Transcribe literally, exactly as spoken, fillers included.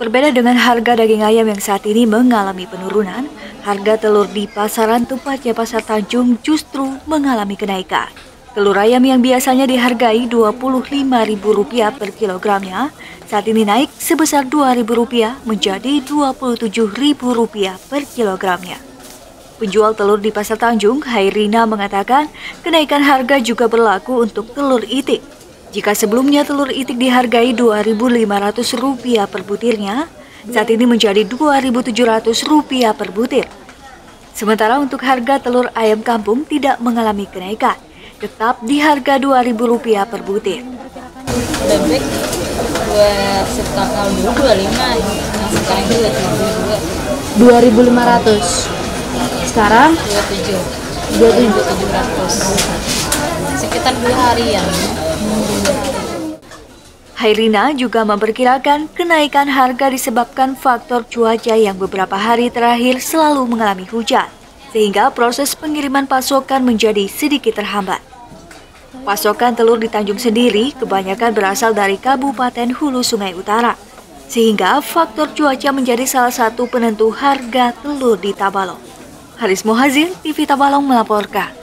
Berbeda dengan harga daging ayam yang saat ini mengalami penurunan, harga telur di pasaran tepatnya Pasar Tanjung justru mengalami kenaikan. Telur ayam yang biasanya dihargai dua puluh lima ribu rupiah per kilogramnya, saat ini naik sebesar dua ribu rupiah menjadi dua puluh tujuh ribu rupiah per kilogramnya. Penjual telur di Pasar Tanjung, Hairina, mengatakan kenaikan harga juga berlaku untuk telur itik. Jika sebelumnya telur itik dihargai dua ribu lima ratus rupiah per butirnya, saat ini menjadi dua ribu tujuh ratus rupiah per butir. Sementara untuk harga telur ayam kampung tidak mengalami kenaikan, tetap di harga dua ribu rupiah per butir. Bebek dua setengah dulu dua puluh lima, yang sekarang itu dua ribu lima ratus. Sekarang dua puluh tujuh, dua ribu tujuh ratus. Sekitar dua harian. Hairina juga memperkirakan kenaikan harga disebabkan faktor cuaca yang beberapa hari terakhir selalu mengalami hujan, sehingga proses pengiriman pasokan menjadi sedikit terhambat. Pasokan telur di Tanjung sendiri kebanyakan berasal dari Kabupaten Hulu Sungai Utara, sehingga faktor cuaca menjadi salah satu penentu harga telur di Tabalong. Haris Mohazin, T V Tabalong melaporkan.